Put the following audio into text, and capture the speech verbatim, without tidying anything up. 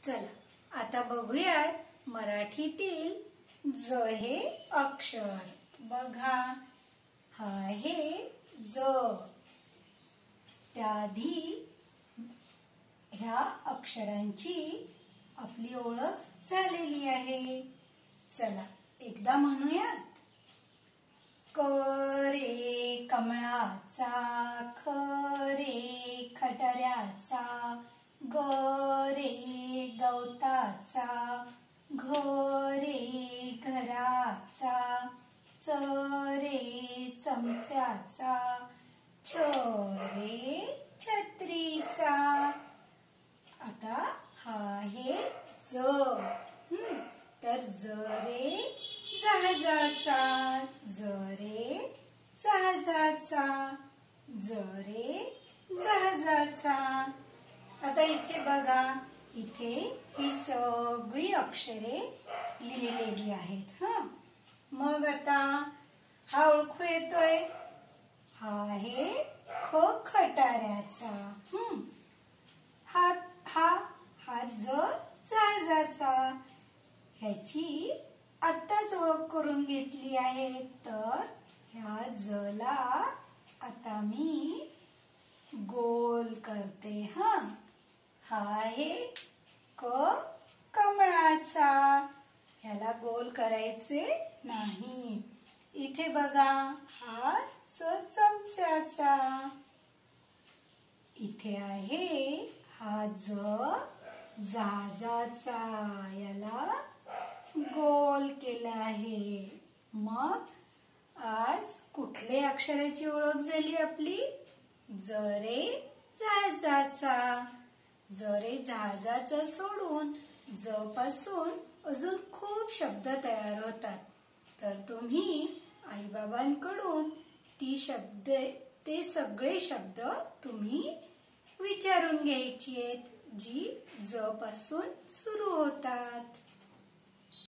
चला आता बघूयात मराठीतील ज हे अक्षर. बघा, हा आहे ज. त्याआधी ह्या अक्षरांची आपली ओळख झालेली आहे. चला एकदा म्हणूयात. क रे कमळाचा, ख रे खटाऱ्याचा, ग रे गवताचा, घ रे घराचा, च रे चमच्याचा, छ रे छत्रीचा. आता हा आहे ज. हम्म तर ज रे जहाजाचा, ज रे जहाजाचा, ज रे जहाजाचा. आता इथे बघा, इथे ही सगळी अक्षरे लिहिलेली आहेत. हा मग आता हा ओळखू येतोय. हा आहे ख खटाऱ्याचा. हम्म हा हा हा ज जहाजाचा. ह्याची आत्ताच ओळख करून घेतली आहे. तर ह्या जला आता मी गोल करते. हा हा आहे क कमळाचा. ह्याला गोल करायचे नाही. इथे बघा, हा च चमच्याचा. इथे आहे हा ज जहाजाचा. याला गोल केला आहे. मग आज कुठल्या अक्षराची ओळख झाली आपली? ज रे जहाजाचा. ज रे जहाजाचा सोडून ज पासून अजून खूप शब्द तयार होतात. तर तुम्ही आईबाबांकडून ती शब्द ते सगळे शब्द तुम्ही विचारून घ्यायची आहेत, जी ज पासून सुरू होतात.